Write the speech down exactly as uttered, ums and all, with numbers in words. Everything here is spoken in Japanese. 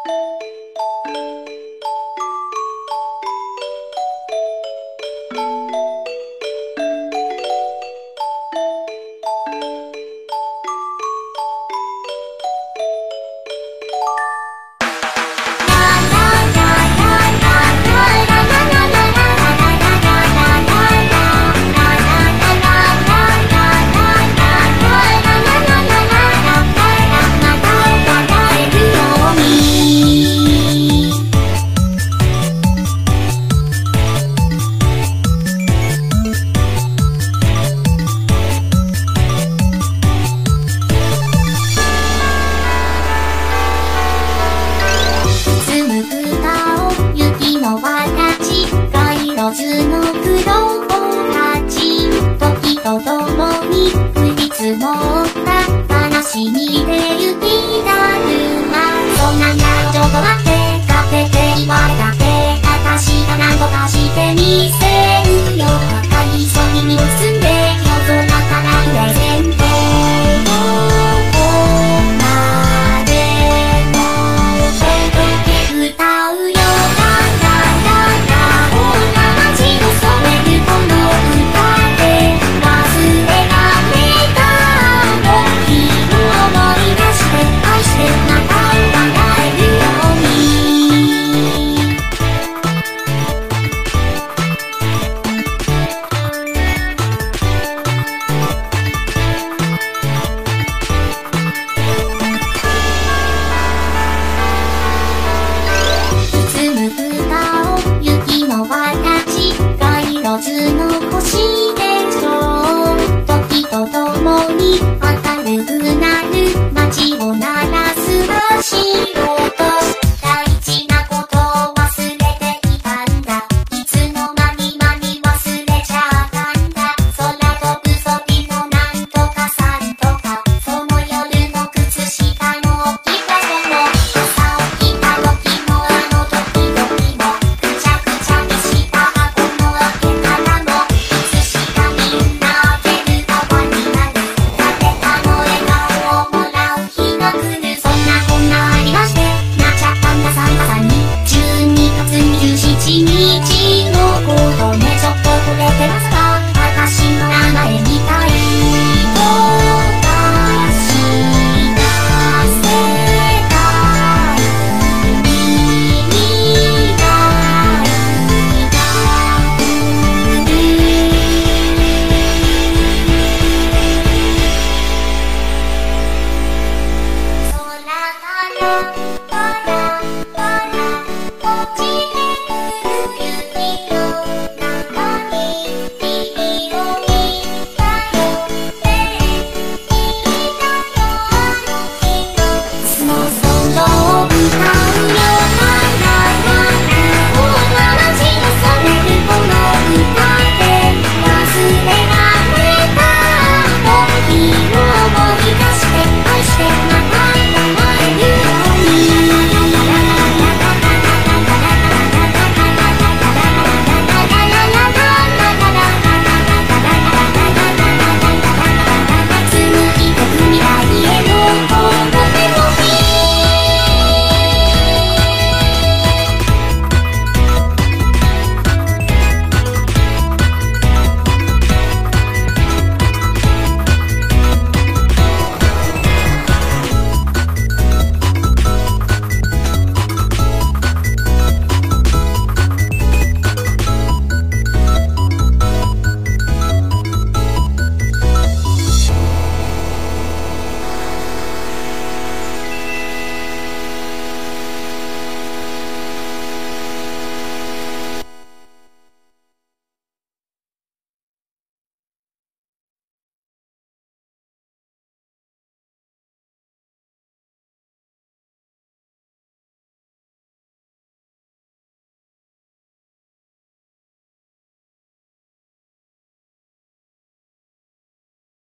ずの黒子たち時とともに降り積もった悲しみで雪だるまそんなんだよちょっと待って勝手って言われたって私が何とかしてみせるよ赤い空に身を包んで夜空からプレゼントどこまでも届け歌うよずの星でしょう時とともに明るくなる街を鳴らす足音大事なことを忘れていたんだいつの間に間に忘れちゃったんだ空飛ぶソビのなんとかさんとかその夜の靴下の置き場所も朝起きた時もあの時々もぐちゃぐちゃにした箱の開け一日のことねちょっと触れてますか私の名前みたい飛ばし出せた海に未来が来る空から